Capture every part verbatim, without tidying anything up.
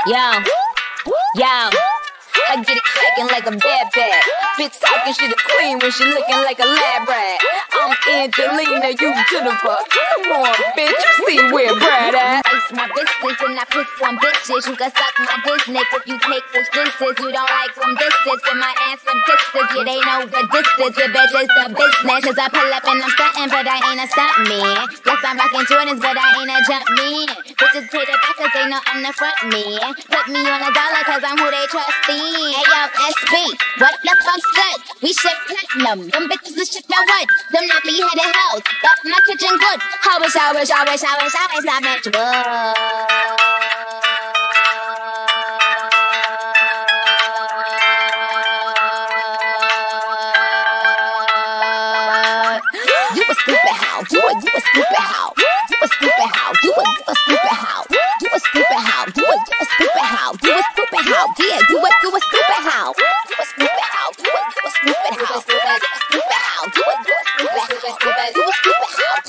Yo, yo, I get it crackin' like a bad bad. Bitch talking shit a queen when she looking like a lab rat. I'm Angelina, you Jennifer. Come on, bitch, you see where Brad at? Ice my business and I piss on bitches. You can suck my dick if you take this distance. You don't like them distance with my ass and kisses. Yeah, they know the distance. Your bitch is the business. Cause I pull up and I'm stuntin', but I ain't a stunt man. Yes, I'm rockin' Jordans, but I ain't a jump man. Bitches pay the back cause they know I'm the front man. Put me on a dollar cause I'm who they trust in. Hey yo, S B, what the fuck's good? We shit platinum. Them bitches is shit now what? Them not be headed house, but my kitchen good. I wish, I wish, I wish, I wish, I wish I meant would. You a stupid how? You a you a stupid how? You a stupid how? You a you a stupid how? You a stupid how? You a you a stupid how? You a stupid how? Yeah, you a you a stupid how? You a stupid how? You a you a stupid how? You a stupid how? You a you a stupid how? You a stupid how? You a you a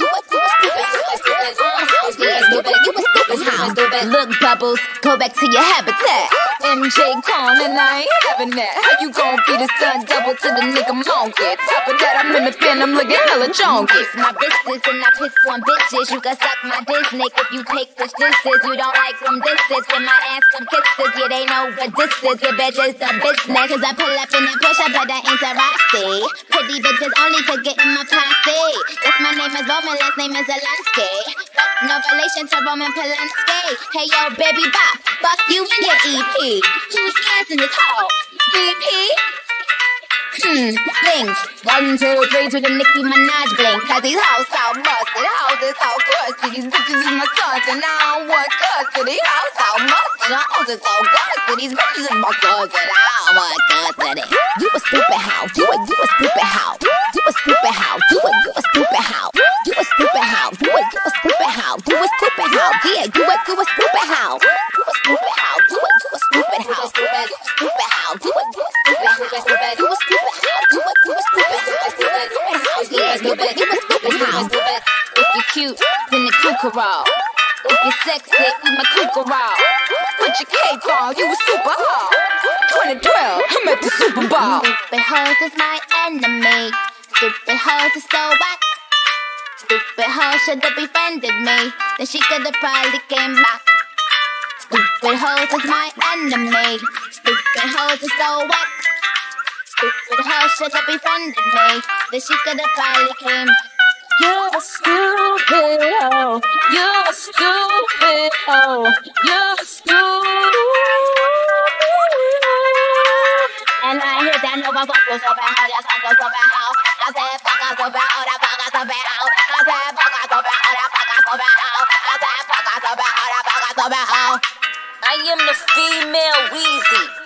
stupid how? Yeah, stupid. You a stupid how? Look, Bubbles, go back to your habitat. M J Con and I ain't having that. How you gon' be the stunt double to the nigga monkey? Top of that, I'm in the pen, I'm looking hella chonky. It's my business and I piss on bitches. You can suck my dick if you take this distance. You don't like them distance with my ass some kisses. Yeah, they know the distance. Your bitch is the business. Cause I pull up in a push up, but I ain't Rossi. Pretty bitches only could get in my posse. Yes, my name is Roman, last name is Zelensky. No relation to Roman Polanski. Hey yo, baby bop, fuck you in your E P. Who's dancing this hoe? V P? Hmm, blinks. One, two, three to the Nicki Minaj blink. Cause these hoes so busted, hoes is so crusty. These bitches is my sons and I don't want custody. Hoes so busted, hoes is so crusty. These bitches is my sons and I don't want custody. You a stupid how? You a you a stupid how? You a stupid how? You a you a stupid how? You a stupid how? You a you a stupid how? You a stupid how? Yeah, you a you a stupid how? You a stupid how? You a you a stupid how? You a stupid how? You a you a stupid how? You a stupid how? You a stupid how? You a you a stupid how? Yeah, stupid. You a stupid how? If you cute, then the kookaroo. If you sexy, eat my kookaroo. Put your cape on, you a super hoe. twenty twelve, I'm at the Super Bowl. Stupid hoes is my enemy. Stupid hoes is so whack. Stupid hoes should've befriended me. Then she could've probably came back. Stupid hoes is my enemy. Stupid hoes is so whack. Stupid hoes should've befriended me. Then she could've probably came back. You're a stupid hoe. You're a stupid hoe. You're a stupid. And I hear that no one fuck you so bad, how just fuck you so bad, how I said fuck us so bad, oh that fuck us so bad, how I said fuck us so bad, oh that fuck us so bad, how I said fuck us so bad, oh that fuck us so bad, how I am the female Weezy.